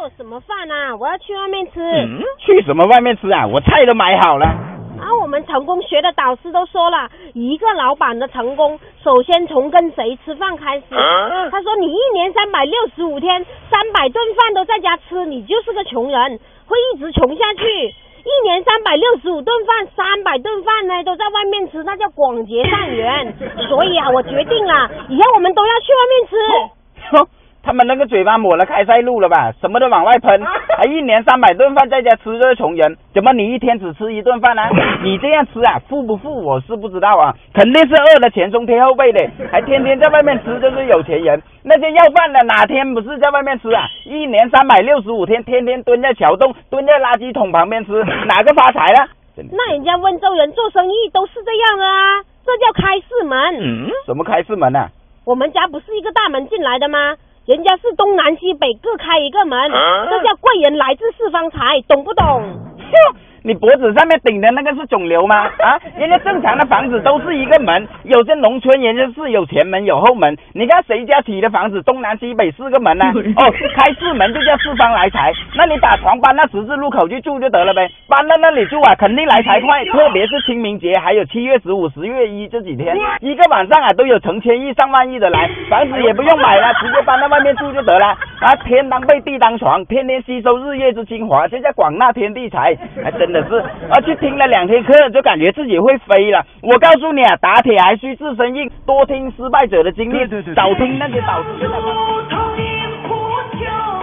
做什么饭啊？我要去外面吃。 去什么外面吃啊？我菜都买好了。 我们成功学的导师都说了，一个老板的成功，首先从跟谁吃饭开始。他说你1年365天，300顿饭都在家吃，你就是个穷人，会一直穷下去。1年365顿饭，300顿饭呢都在外面吃，那叫广结善缘。所以我决定了，以后我们都要去外面吃。 他们那个嘴巴抹了开塞露了吧？什么都往外喷，还1年300顿饭在家吃就是穷人。怎么你一天只吃1顿饭啊？你这样吃啊，富不富我是不知道啊，肯定是饿得前胸贴后背的，还天天在外面吃就是有钱人。那些要饭的哪天不是在外面吃啊？1年365天，天天蹲在桥洞，蹲在垃圾桶旁边吃，哪个发财了？ 那人家温州人做生意都是这样的啊，这叫开四门。 什么开四门啊？ 我们家不是一个大门进来的吗？人家是东南西北各开一个门，这叫贵人来自四方财，懂不懂？ 你脖子上面顶的那个是肿瘤吗？人家正常的房子都是一个门，有些农村人家是有前门有后门。你看谁家起的房子东南西北4个门呢？开4门就叫四方来财。那你把床搬到十字路口去住就得了呗，搬到那里住肯定来财快。特别是清明节还有7月15、10月1这几天，一个晚上都有成千亿上万亿的来，房子也不用买了，直接搬到外面住就得了。天当被地当床，天天吸收日月之精华，这叫广纳天地财。还真的是去听了2天课就感觉自己会飞了。我告诉你打铁还需自身硬，多听失败者的经历，少听那些导师的。